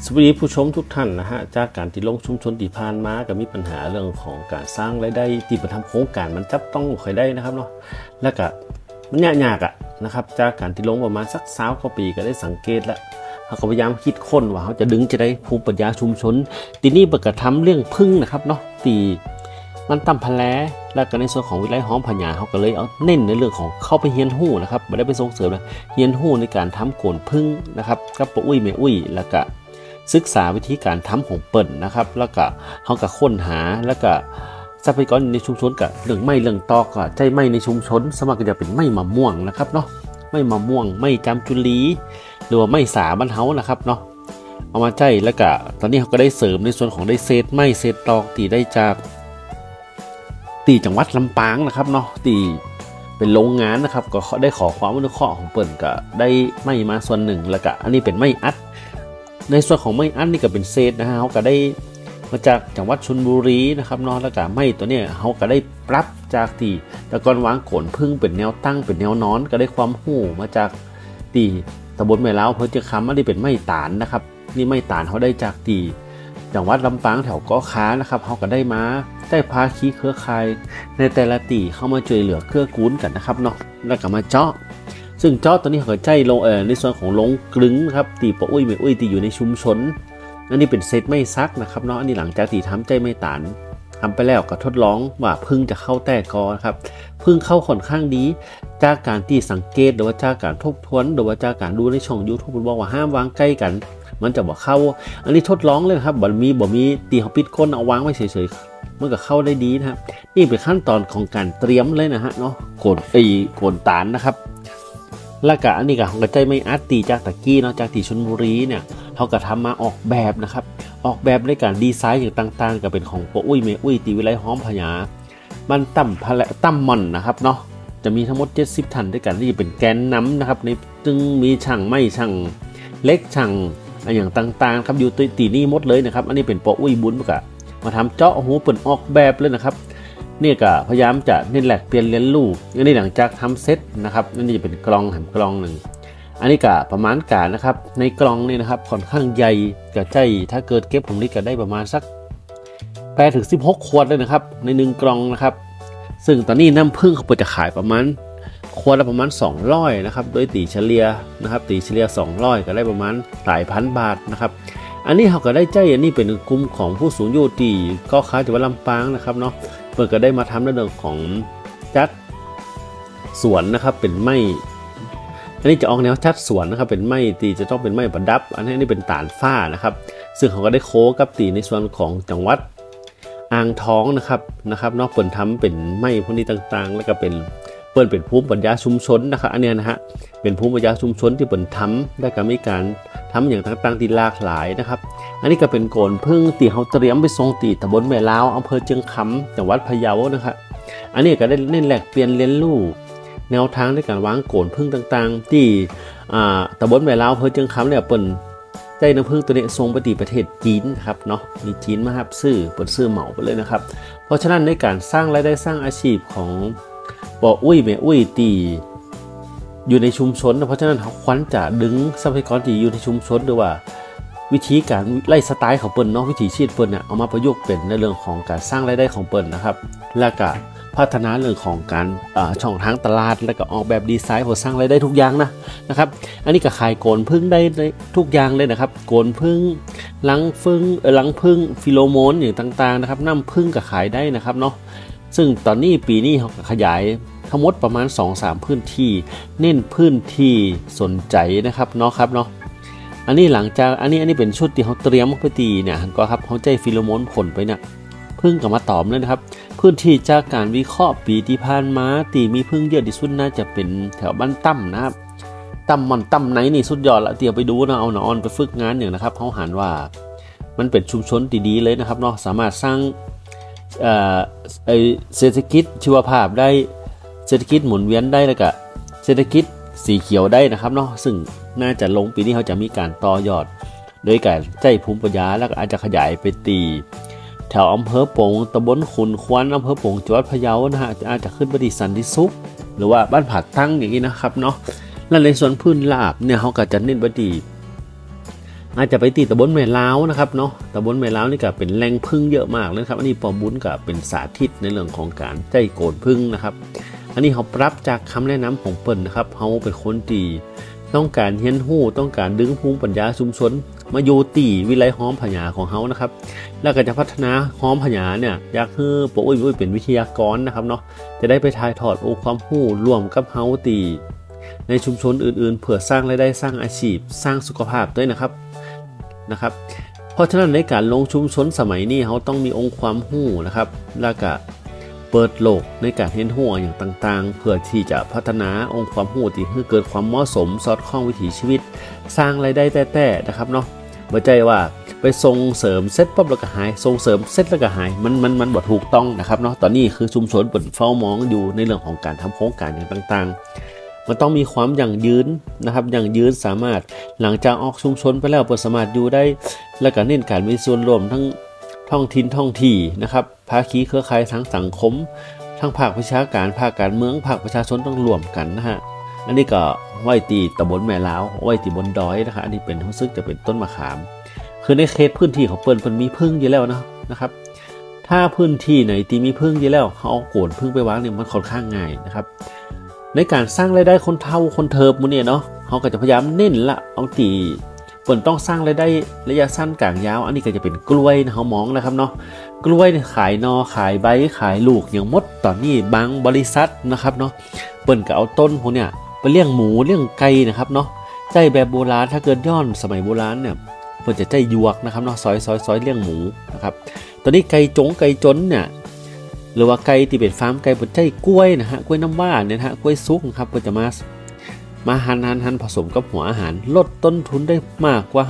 สวัสดีผู้ชมทุกท่านนะฮะจากการที่ลงชุมชนที่ผ่านมาก็มีปัญหาเรื่องของการสร้างรายได้ที่มาทำโครงการมันจับต้องค่อยได้นะครับเนาะแล้วก็มันยากนะครับจากการที่ลงประมาณสัก20 กว่าปีก็ได้สังเกตแล้วเขาก็พยายามคิดค้นว่าเขาจะดึงจะได้ภูมิปัญญาชุมชนทีนี้ประกาศทำเรื่องพึ่งนะครับเนาะตีมันตั้มพะแลแล้วก็ในส่วนของวิไลห้อมพญาเขาก็เลยเอาเน้นในเรื่องของเข้าไปเฮียนหู้นะครับไม่ได้ไปส่งเสริมนะเฮียนหู้ในการทำโกนพึ่งนะครับกับปะอุ้ยแม่อุ้ยแล้วก็ศึกษาวิธีการทำของเปิ่นนะครับแล้วก็เขาก็ค้นหาแล้วก็ทรัพยากรในชุมชนกับเรื่องไม้เรื่องตอกก็ใจไม้ในชุมชนสมัครจะเป็นไม้มะม่วงนะครับเนาะไม้มะม่วงไม้จามจุลีหรือว่าไม้สาบ้านเฮานะครับเนาะเอามาใจแล้วก็ตอนนี้เขาก็ได้เสริมในส่วนของได้เศษไม้เศษตอกที่ได้จากจังหวัดลำปางนะครับเนาะที่เป็นโรงงานนะครับก็ได้ขอความอนุเคราะห์ของเปิ่นก็ได้ไม้มาส่วนหนึ่งแล้วก็อันนี้เป็นไม้อัดในส่วนของไม้อัดนี่ก็เป็นเศษนะฮะเขาก็ได้มาจากจังหวัดชลบุรีนะครับเนาะแล้วก็ไม้ตัวนี้เขาก็ได้ปรับจากที่แต่ก่อนวางโขนพึ่งเป็นแนวตั้งเป็นแนวนอนก็ได้ความหู้มาจากที่ตำบลแม่เล้าเพื่อจะค้ำอันนี้เป็นไม้ตาลนะครับนี่ไม้ตาลเขาได้จากที่จังหวัดลำปางแถวเกาะค้านะครับเขาก็ได้มาได้พาคีเครือข่ายในแต่ละตีเข้ามาช่วยเหลือเครือกูลกันนะครับเนาะแล้วก็มาเจาะซึ่งเจาะตัวนี้เขาก็ใจลงในส่วนของลงกลึงนะครับตีปะอุ้ยไม่อุ้ยตีอยู่ในชุมชนอันนี้เป็นเซตไม่ซักนะครับเนาะอันนี้หลังจากตีทำใจไม่ตานทำไปแล้วก็ทดลองว่าพึ่งจะเข้าแต่กอครับพึ่งเข้าค่อนข้างดีจากการที่สังเกตหรือว่าจากการทบทวนหรือว่าจากการดูในช่อง YouTube บอกว่าห้ามวางใกล้กันมันจะบอกเข้าอันนี้ทดลองเลยครับบ่มีตีเขาปิดก้นเอาวางไว้เฉยๆมันก็เข้าได้ดีนะครับนี่เป็นขั้นตอนของการเตรียมเลยนะฮะเนาะโกนตาลนะครับแล้วก็อันนี้ก็ของกระจายไม่อัดตีจากตะกี้เนาะจากที่ชลบุรีเนี่ยเขาก็ทำมาออกแบบนะครับออกแบบในการดีไซน์อย่างต่างๆก็เป็นของปะอุ้ยเมอุ้ยตีวิไลห้อมพญามันตั้มม่อนนะครับเนาะจะมีทั้งหมด70 ท่านด้วยกันที่เป็นแกนนำนะครับในจึงมีช่างไม้ช่างเล็กช่างอย่างต่างๆครับอยู่ตีนี่หมดเลยนะครับอันนี้เป็นปะอุ้ยบุญมาทำเจาะหูเปิดออกแบบเลยนะครับนี่ก็พยายามจะเน้นแหลกเปลี่ยนเรียนรู้อันนี้หลังจากทำเซตนะครับนั่นจะเป็นกล่องแหมกล่องหนึ่งอันนี้ก็ประมาณการนะครับในกล่องนี่นะครับค่อนข้างใหญ่กับใจถ้าเกิดเก็บผมนี่ก็ได้ประมาณสัก8 ถึง 16 ขวดเลยนะครับใน1กล่องนะครับซึ่งตอนนี้น้ำผึ้งเขาจะขายประมาณขวดละประมาณ200นะครับโดยตีเฉลี่ยนะครับตีเฉลี่ย200ก็ได้ประมาณหลายพันบาทนะครับอันนี้เขาก็ได้ใจอันนี้เป็นกลุ่มของผู้สูงอายุที่ก็ค้าจังหวัดลำปางนะครับเนาะเพื่อก็ได้มาทำในเรื่องของจัดสวนนะครับเป็นไม้อันนี้จะออกแนวจัดสวนนะครับเป็นไม้ตีจะต้องเป็นไม้ประดับอันนี้เป็นตาลฝ้านะครับซึ่งเขาก็ได้โค้กับตีในส่วนของจังหวัดอ่างทองนะครับเนาะเปิดทำเป็นไม้พวกนี้ต่างๆแล้วก็เป็นภูมิปัญญาชุมชนนะครับอันนี้นะฮะเป็นภูมิปัญญาชุมชนที่เปิดทำได้การมีการทำอย่างต่างๆที่หลากหลายนะครับอันนี้ก็เป็นโกนพึ่งตีเขาเตรียมไปทรงตีตำบลแม่ลาวอำเภอเชียงคำจังหวัดพะเยานะครับอันนี้ก็ได้เล่นแหลกเปลี่ยนเรียนรู้แนวทางในการวางโกนพึ่งต่างๆที่ตำบลแม่ลาวอำเภอเชียงคำเนี่ยเปิดใจน้ำพึ่งตัวนี้ทรงไปตีประเทศจีนครับเนาะมีจีนมาครับซื้อเปิดซื้อเหมาไปเลยนะครับเพราะฉะนั้นในการสร้างรายได้สร้างอาชีพของปออุ้ยแม่อุ้ยตีอยู่ในชุมชนเพราะฉะนั้นเขาควรจะดึงทรัพยากรที่อยู่ในชุมชนด้วยว่าวิธีการไล่สไตล์ของเปิ้ลเนาะวิถีชีวิตเปิ้ลเนี่ยเอามาประยุกต์เป็นในเรื่องของการสร้างรายได้ของเปิ้ลนะครับและก็พัฒนาเรื่องของการช่องทางตลาดและก็ออกแบบดีไซน์เพื่อสร้างรายได้ทุกอย่างนะครับอันนี้ก็ขายโกนพึ่งได้ทุกอย่างเลยนะครับโกนพึ่งลังพึ่งฟิโลโมนอย่างต่างๆนะครับน้ำพึ่งก็ขายได้นะครับเนาะซึ่งตอนนี้ปีนี้เขาขยายทั้งหมดประมาณ 2-3 พื้นที่เน้นพื้นที่สนใจนะครับเนาะอันนี้หลังจากอันนี้เป็นชุดที่เขาเตรียมไปตีเนี่ยก็ครับเขาใจฟิโลโมนผลไปเนี่ยพึ่งกับมาตอบเลยนะครับพื้นที่จากการวิเคราะห์ปีที่ผ่านมาตีมีพึ่งเยอะที่สุดน่าจะเป็นแถวบ้านตั้มนะครับตั้มไหนนี่สุดยอดละเดี๋ยวไปดูนะเอาหนอนไปฝึกงานอย่างนะครับเขาหันว่ามันเป็นชุมชนดีๆเลยนะครับเนาะสามารถสร้างเศรษฐกิจชีวภาพได้เศรษฐกิจหมุนเวียนได้แล้วก็เศรษฐกิจสีเขียวได้นะครับเนาะซึ่งน่าจะลงปีนี้เขาจะมีการต่อยอดโดยการใจภูมิปัญญาแล้วก็อาจจะขยายไปตีแถวอำเภอปงตำบลขุนควนอำเภอปงจังหวัดพะเยานะฮะอาจจะขึ้นไปที่สันติสุขหรือว่าบ้านผาตั้งอย่างนี้นะครับเนาะและในส่วนพื้นราบเนี่ยเขาก็จะเน้นไปที่อาจจะไปตีตำบลแม่ล้าวนะครับเนาะตำบลแม่ล้าวนี่ก็เป็นแหล่งพึ่งเยอะมากเลยครับอันนี้ปอบุญก็เป็นสาธิตในเรื่องของการใจโกนพึ่งนะครับอันนี้เขาปรับจากคำแนะนำของเปิ้ลนะครับเขาเป็นคนที่ต้องการเฮียนหู้ต้องการดึงภูมิปัญญาชุมชนมาโยตีวิไลฮ้อมพญาของเขานะครับแล้วก็จะพัฒนาฮ้อมพญาเนี่ยอยากให้ปออุ้ยเป็นวิทยากรนะครับเนาะจะได้ไปถ่ายทอดองค์ความรู้ร่วมกับเฮาตีในชุมชนอื่นๆเพื่อสร้างรายได้สร้างอาชีพสร้างสุขภาพด้วยนะครับเพราะฉะนั้นในการลงชุมชนสมัยนี้เขาต้องมีองค์ความรู้นะครับแล้วก็เปิดโลกในการเรียนรู้อย่างต่างๆเพื่อที่จะพัฒนาองค์ความรู้ที่ให้เกิดความเหมาะสมสอดคล้องวิถีชีวิตสร้างรายได้แต่นะครับเนาะไม่ใช่ว่าไปส่งเสริมเซตปั๊บแล้วก็หายส่งเสริมเซตแล้วก็หายมันบ่ถูกต้องนะครับเนาะตอนนี้คือชุมชนเปิดเฝ้ามองอยู่ในเรื่องของการทำโครงการอย่างต่างๆมันต้องมีความยั่งยืนนะครับยั่งยืนสามารถหลังจากออกชุมชนไปแล้วสามารถอยู่ได้และก็เน้นการมีส่วนร่วมทั้งท้องถิ่นท้องที่นะครับภาคีเครือข่ายทั้งสังคมทั้งภาควิชาการภาคการเมืองภาคประชาชนต้องรวมกันนะฮะอันนี้ก็ไว้ตีตำบลแม่ล้าวไว้ตีบนดอยนะครับอันนี้เป็นรู้สึกจะเป็นต้นมะขามคือในเขตพื้นที่ของเปิ้นมีพึ่งอยู่แล้วนะครับถ้าพื้นที่ไหนที่มีพึ่งอยู่แล้วเขาเอาโกนพึ่งไปวางเนี่ยมันค่อนข้างง่ายนะครับในการสร้างรายได้คนเฒ่าคนเทิบมื้อนี้เนาะเขาก็จะพยายามเน้นละเอาตีเปิ้นต้องสร้างรายได้ระยะสั้นกลางยาวอันนี้ก็จะเป็นกล้วยนะเขามองนะครับเนาะกล้วยขายนอขายใบขายลูกอย่างมดตอนนี้บางบริษัทนะครับเนาะเปิ้นก็เอาต้นพวกเนี้ยไปเลี้ยงหมูเลี้ยงไก่นะครับเนาะใจแบบโบราณถ้าเกิดย้อนสมัยโบราณเนี่ยเปิ้นจะใจยวกนะครับเนาะซอยเลี้ยงหมูนะครับตอนนี้ไก่จนเนี่ยหรือว่าไก่ที่เป็นฟาร์มไก่เปิ้นใจกล้วยนะฮะกล้วยน้ำว้าเนี่ยฮะกล้วยซุกนะครับเปิ้นจะมาหั่นผสมกับหัวอาหารลดต้นทุนได้มากกว่า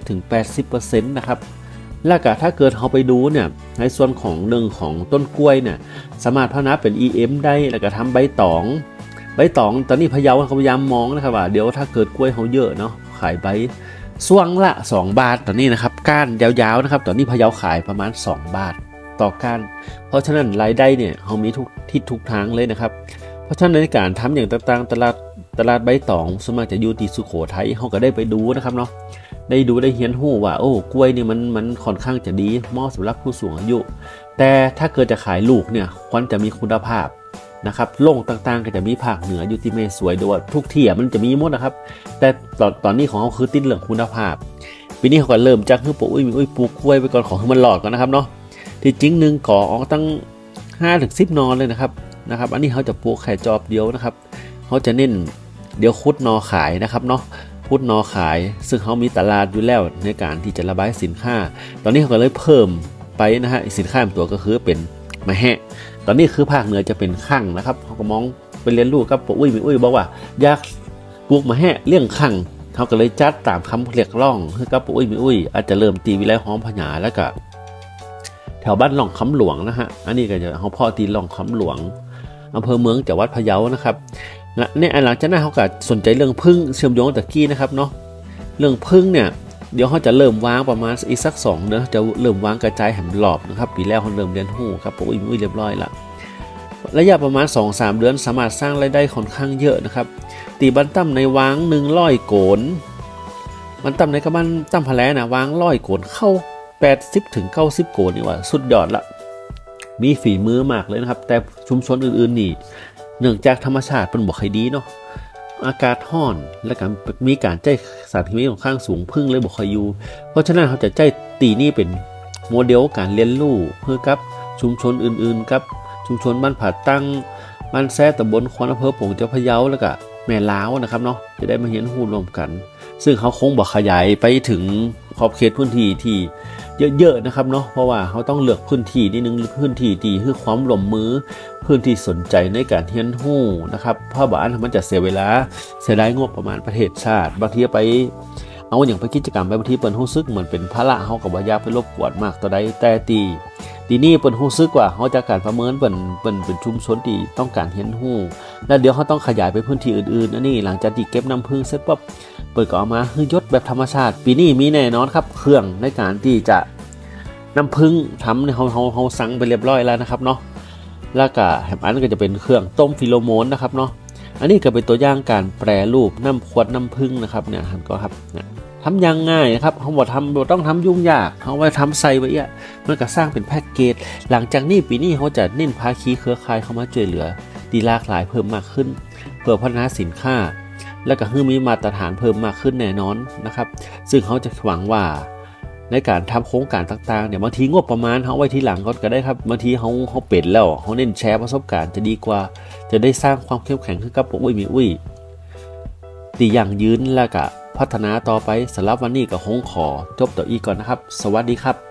50-80% นะครับแล้วก็ถ้าเกิดเราไปดูเนี่ยในส่วนของเรื่องของต้นกล้วยเนี่ยสามารถพัฒนาเป็น EM ได้แล้วก็ทำใบตองตอนนี้พะเยาเขาพยายามมองนะครับว่าเดี๋ยวถ้าเกิดกล้วยเขาเยอะเนาะขายใบส่วงละ2 บาทตอนนี้นะครับก้านยาวๆนะครับตอนนี้พะเยาขายประมาณ2 บาทต่อก้านเพราะฉะนั้นรายได้เนี่ยเขามีทุกทิศทุกทางเลยนะครับเพราะฉะนั้นในการทำอย่างต่างๆตลาดใบตองส่วนมากจะอยู่ที่สุโขทัยเขาก็ได้ไปดูนะครับเนาะได้ดูได้เห็นหู้ว่าโอ้กล้วยนี่มันค่อนข้างจะดีเหมาะสำหรับผู้สูงอายุแต่ถ้าเกิดจะขายลูกเนี่ยควรจะมีคุณภาพนะครับโล่งต่างๆก็จะมีภาคเหนืออยู่ที่เมสวยด้วยทุกที่มันจะมีหมดนะครับแต่ตอนนี้ของเขาคือติดเรื่องคุณภาพปีนี้เขาก็เริ่มจากคือปลูกปลูกกล้วยไปก่อนของมันหลอดก่อนนะครับเนาะที่จริงหนึ่งก่อออกตั้ง 5-10 นอเลยนะครับอันนี้เขาจะปลูกแค่จอบเดียวนะครับเขาจะเน้นเดี๋ยวคุดนอขายนะครับเนาะคุดนอขายซึ่งเขามีตลาดอยู่แล้วในการที่จะระบายสินค้าตอนนี้เขาก็เลยเพิ่มไปนะฮะสินค้าตัวก็คือเป็นมะแฮะตอนนี้คือภาคเหนือจะเป็นคั่งนะครับเขาก็มองไปเรียนรู้กับปู่อุ้ยบอกว่าอยากปลูกมะแฮะเลี้ยงคั่งเขาก็เลยจัดตามคำเรียกร้องคือกับปู่อุ้ยอาจจะเริ่มตีวิไลฮ้อมพญาแล้วก็แถวบ้านหล่องคำหลวงนะฮะอันนี้ก็จะเขาพ่อตีหล่องคำหลวงอำเภอเมืองจังหวัดพะเยานะครับเนี่ยหลังจากนั้นเขาก็สนใจเรื่องพึ่งเชื่อมโยงตะกี้นะครับเนาะเรื่องพึ่งเนี่ยเดี๋ยวเขาจะเริ่มวางประมาณอีกสัก2 เดือนจะเริ่มวางกระจายแหมหลอบนะครับปีแล้วเขาเริ่มเรียนหู้ครับผมอุ้ยเรียบร้อยละระยะประมาณ 2-3 เดือนสามารถสร้างรายได้ค่อนข้างเยอะนะครับตีบันตั้มในวาง100 โกนบันตั้มในกระบันตั้มพะแลนะวาง100 โกนเข้า 80-90 โกนนี่ว่าสุดยอดละมีฝีมือมากเลยนะครับแต่ชุมชนอื่นๆนี่เนื่องจากธรรมชาติเป็นบ่ค่อยดีเนาะอากาศร้อนและการมีการใช้สารเคมีค่อนข้างสูงพึ่งเลยบ่ค่อยอยู่เพราะฉะนั้นเขาจะใช้ตีนี่เป็นโมเดลการเรียนรู้เพื่อกับชุมชนอื่นๆกับชุมชนบ้านผาตั้งบ้านแซ่ตำบลควนอำเภอโป่งจังหวัดพะเยาแล้วก็แม่ล้าวนะครับเนาะจะได้มาเรียนรู้ร่วมกันซึ่งเขาคงบ่ขยายไปถึงขอบเขตพื้นที่ที่เยอะๆนะครับเนาะเพราะว่าเขาต้องเลือกพื้นที่นิดนึงพื้นที่ที่คือความร่วมมือพื้นที่สนใจในการเรียนรู้นะครับเพราะบ้านมันจะเสียเวลาเสียดายงบประมาณประเทศชาติบางทีไปเอาอย่างไปกิจกรรมไปบางทีเปิ้นรู้สึกเหมือนเป็นภาระเฮากับว่าอยากไปรบกวนมากต่อใดแต่ตีนี่เปิ้นรู้สึกว่าเฮาจากการประเมินเปิ้นเป็นชุมชนที่ต้องการเรียนรู้แล้วเดี๋ยวเฮาต้องขยายไปพื้นที่อื่นๆอันนี้หลังจากที่เก็บน้ำผึ้งเสร็จปั๊บเปิดก็เอามาคือยศแบบธรรมชาติปีนี้มีแน่นอนครับเครื่องในการที่จะน้ำผึ้งทำเนี่ยเขาสั่งไปเรียบร้อยแล้วนะครับเนาะแล้วก็แฮมอันก็จะเป็นเครื่องต้มฟิโลโมนนะครับเนาะอันนี้ก็เป็นตัวอย่างการแปรรูปน้ำขวดน้ำผึ้งนะครับเนี่ยก็ครับทำยังง่ายนะครับเขาบอกต้องทำยุ่งยากเขาไว้ทำใส่ไว้มันก็สร้างเป็นแพ็กเกจหลังจากนี้ปีนี้เขาจะเน้นภาคีเครือข่ายเข้ามาช่วยเหลือดีหลากหลายเพิ่มมากขึ้นเพื่อพัฒนาสินค้าและก็ให้มีมาตรฐานเพิ่มมากขึ้นแน่นอนนะครับซึ่งเขาจะหวังว่าในการทำโครงการต่างๆเนี่ยบางทีงบประมาณเขาไว้ทีหลังก็ได้ครับบางทีเขาเป็นแล้วเขาเน้นแชร์ประสบการณ์จะดีกว่าจะได้สร้างความเข้มแข็งขึ้นกับอุ้ยตีอย่างยืนและก็พัฒนาต่อไปสำหรับวันนี้ก็คงขอจบตัวอีกก่อนนะครับสวัสดีครับ